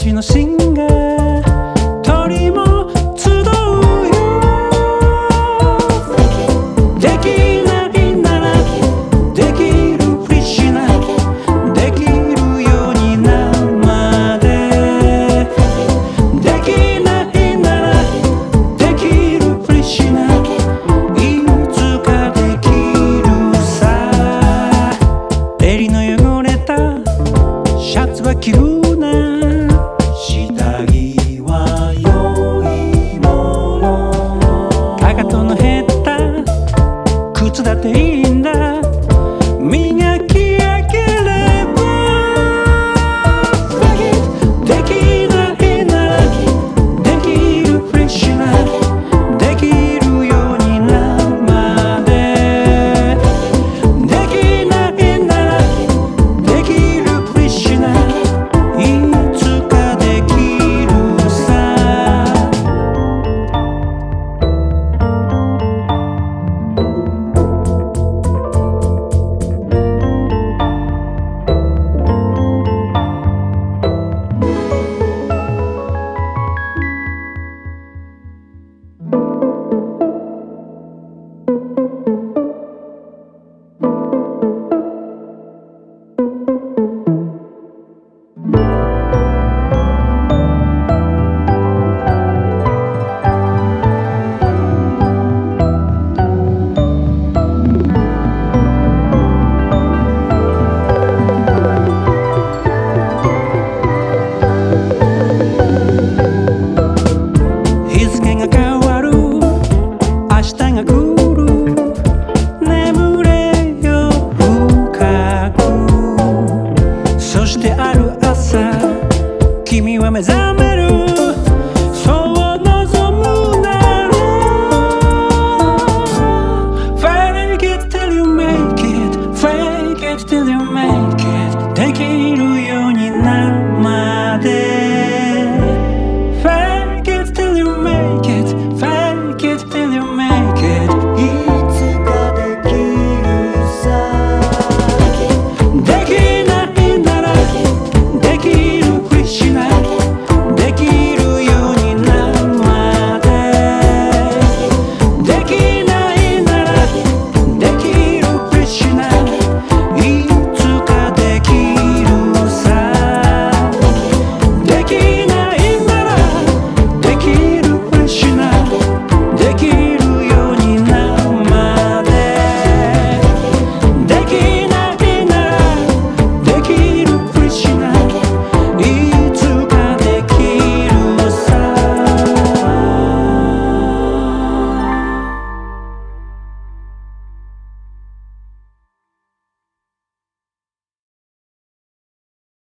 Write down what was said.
ちのシンガー鳥も集うよ。できないならできるふりしない、できるようになるまで。できないならできるふりしない、いつかできるさ。襟の汚れたシャツは着るな、下着は良いもの。かかとの減った靴だっていいんだ、磨き上げれば。できないならできるふりしない、できるようになるまで。できないならできるふりしない、いつかできるさ。日付が変わる、明日が来る、眠れよ深く。そしてある朝君は目覚める。